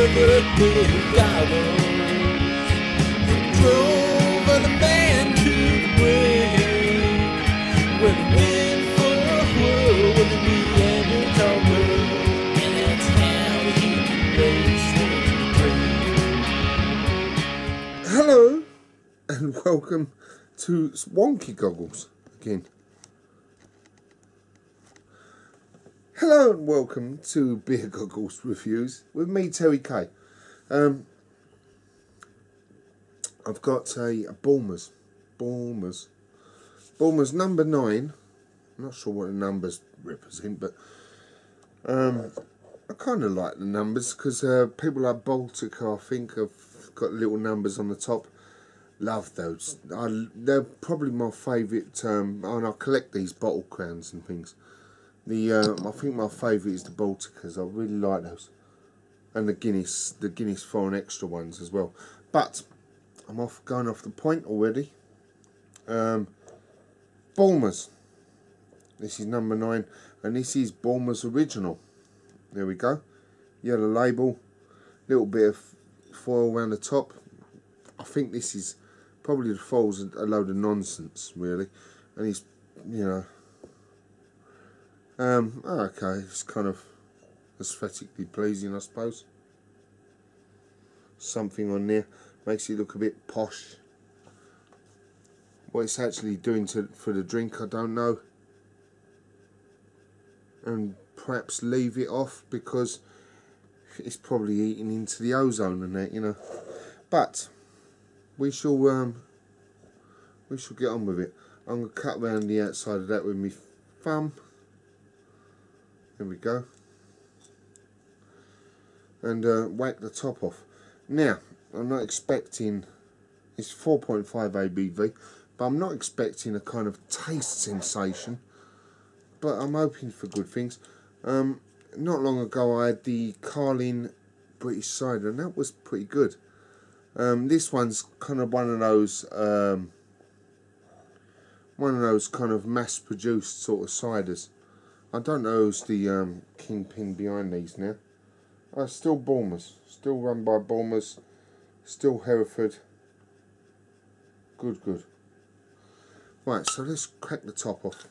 big goggles drove the man to the grave with a wind for a whirl with a Neanderthal girl, and that's how he can race the Hello and welcome to Wonky Goggles again. Hello and welcome to Beer Goggles Reviews with me, Terry K. I've got a Bulmers number 9. I'm not sure what the numbers represent, but I kind of like the numbers because people like Baltica, I think, have got little numbers on the top. Love those. They're probably my favourite, and I collect these bottle crowns and things. I think my favourite is the Balticas. I really like those, and the Guinness foreign extra ones as well. But I'm going off the point already. Bulmers. This is number 9, and this is Bulmers Original. There we go. Yellow label, little bit of foil around the top. I think this is probably the foil's a load of nonsense, really, and it's, you know. Okay, it's kind of aesthetically pleasing, I suppose. Something on there makes it look a bit posh. What it's actually doing for the drink, I don't know. And perhaps leave it off because it's probably eating into the ozone and that, you know. But we shall get on with it. I'm gonna cut around the outside of that with my thumb. There we go. And whack the top off. Now, I'm not expecting, it's 4.5 ABV, but I'm not expecting a kind of taste sensation, but I'm hoping for good things. Not long ago I had the Carling British cider, and that was pretty good. This one's kind of one of those kind of mass-produced sort of ciders. I don't know who's the kingpin behind these now. Still Bulmers, still run by Bulmers, still Hereford. Good. Right, so let's crack the top off.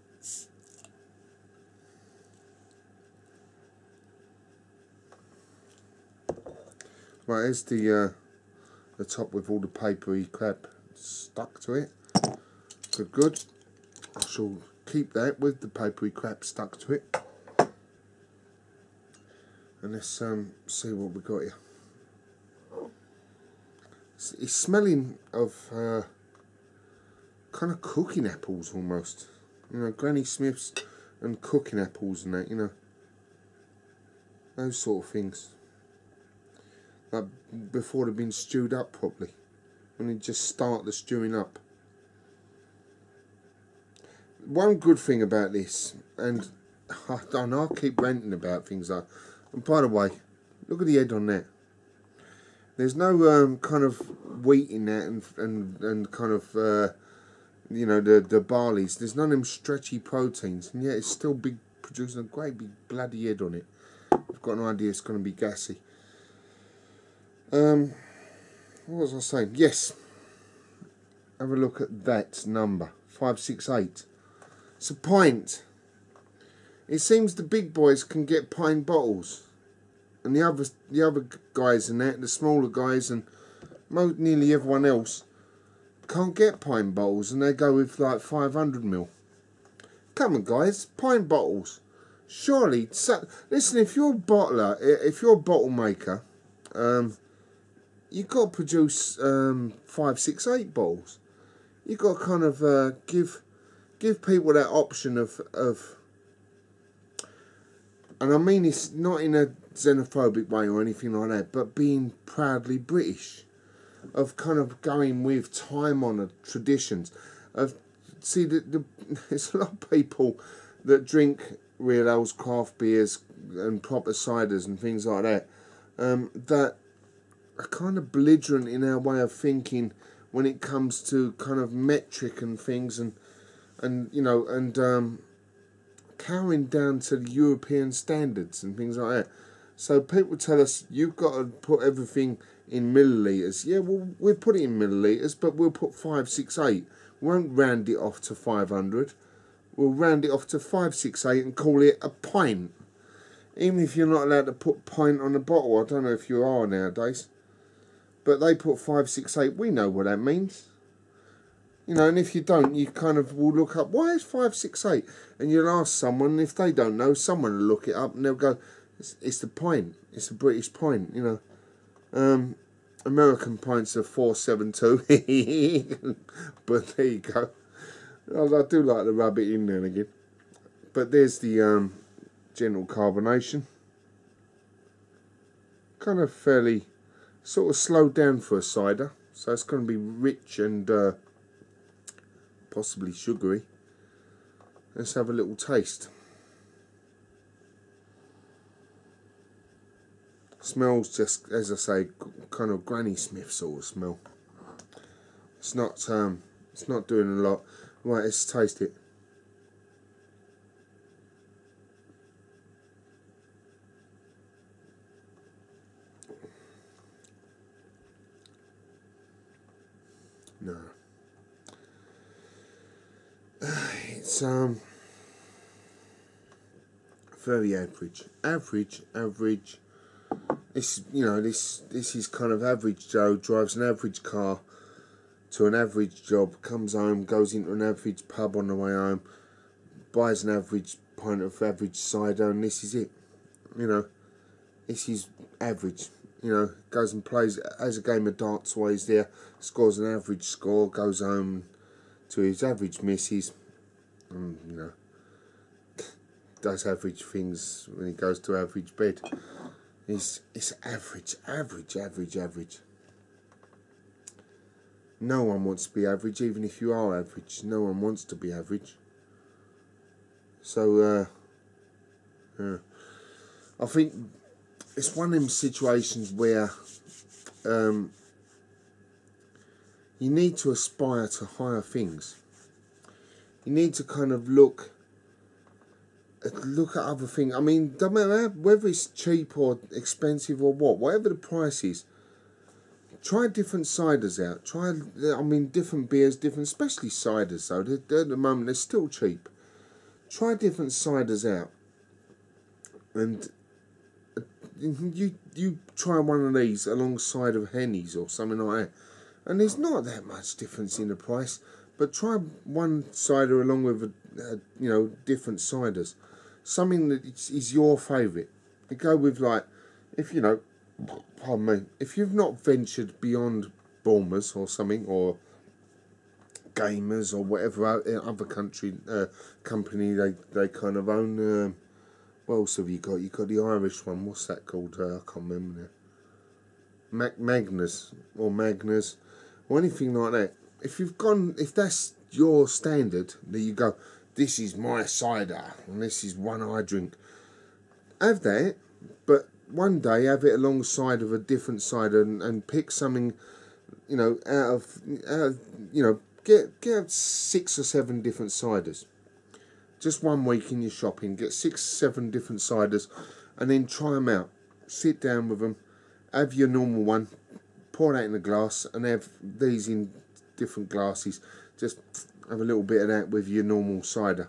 Right, here's the top with all the papery crap stuck to it. Good. I shall keep that with the papery crap stuck to it. And let's see what we got here. It's smelling of kind of cooking apples almost. You know, Granny Smiths and cooking apples and that, you know. Those sort of things. Like before they've been stewed up properly. When you just start the stewing up. One good thing about this, and I know I keep ranting about things like, and by the way, look at the head on that. There's no kind of wheat in that, and kind of you know, the barleys. There's none of them stretchy proteins, and yet it's still producing a great big bloody head on it. I've got an idea it's going to be gassy. What was I saying? Yes. Have a look at that number, 568. It's a pint. It seems the big boys can get pint bottles, and the other guys and that, the smaller guys and nearly everyone else, can't get pint bottles, and they go with like 500ml. Come on, guys, pint bottles. Surely, listen. If you're a bottler, if you're a bottle maker, you've got to produce 5, 6, 8 bottles. You've got to kind of give people that option of, and I mean it's not in a xenophobic way or anything like that, but being proudly British, of kind of going with time-honoured traditions. See, there's a lot of people that drink real ales, craft beers, and proper ciders and things like that, that are kind of belligerent in our way of thinking when it comes to kind of metric and things, and you know, and cowering down to the European standards and things like that. So people tell us you've got to put everything in millilitres. Yeah, well, we'll put it in millilitres, but we'll put 568. We won't round it off to 500. We'll round it off to 568 and call it a pint. Even if you're not allowed to put pint on the bottle. I don't know if you are nowadays. But they put 568. We know what that means. You know, and if you don't, you kind of will look up, why is 568? And you'll ask someone, if they don't know, someone will look it up and they'll go, it's the pint. It's a British pint, you know. American pints are 472. But there you go. I do like to rub it in there and again. But there's the gentle carbonation. Kind of fairly, sort of slowed down for a cider. So it's going to be rich and possibly sugary. Let's have a little taste. Smells just, as I say, kind of Granny Smith sort of smell. It's not doing a lot. Right, let's taste it. No. It's very average. Average. This, you know, this is kind of average Joe, drives an average car to an average job, comes home, goes into an average pub on the way home, buys an average pint of average cider, and this is it. You know, this is average. You know, goes and plays, has a game of darts while he's there, scores an average score, goes home to his average missus, and, you know, does average things when he goes to average bed. It's average. No one wants to be average, even if you are average. No one wants to be average. So, I think it's one of them situations where you need to aspire to higher things. You need to kind of look at other things. I mean, don't matter whether it's cheap or expensive or whatever the price is. Try different ciders out. Different beers, especially ciders though. They're, at the moment, they're still cheap. Try different ciders out. And you try one of these alongside of Henny's or something like that. And there's not that much difference in the price. But try one cider along with, different ciders. Something that is your favourite. You go with, like, if if you've not ventured beyond Bulmers or something, or Gamers or whatever other company they kind of own. What else have you got? You got the Irish one. What's that called? I can't remember now. Magners or anything like that. If that's your standard, that you go, this is my cider and this is one I drink. Have that, but one day have it alongside of a different cider and pick something, out of get 6 or 7 different ciders. Just 1 week in your shopping, get 6 or 7 different ciders, and then try them out. Sit down with them, have your normal one, pour that in a glass, and have these in different glasses. Just have a little bit of that with your normal cider.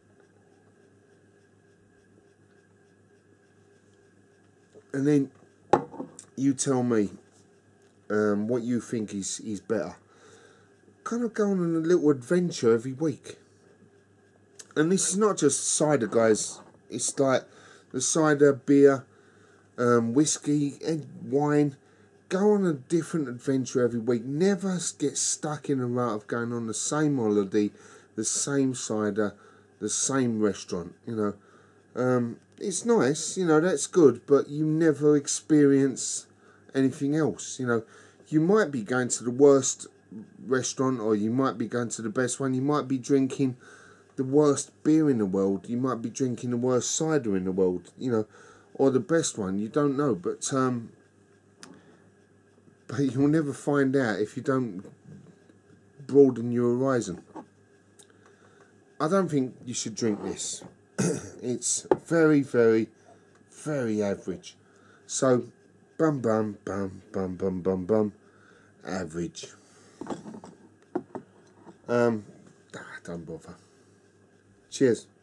And then you tell me what you think is better. Kind of go on a little adventure every week. And this is not just cider, guys. It's like the cider, beer, whiskey, and wine. Go on a different adventure every week. Never get stuck in a rut of going on the same holiday, the same cider, the same restaurant. It's nice, that's good, but you never experience anything else. You might be going to the worst restaurant, or you might be going to the best one. You might be drinking the worst beer in the world. You might be drinking the worst cider in the world, or the best one. You don't know, but you'll never find out if you don't broaden your horizon. I don't think you should drink this. It's very, very, very average. So, bum bum bum bum bum bum bum, average. Don't bother. Cheers.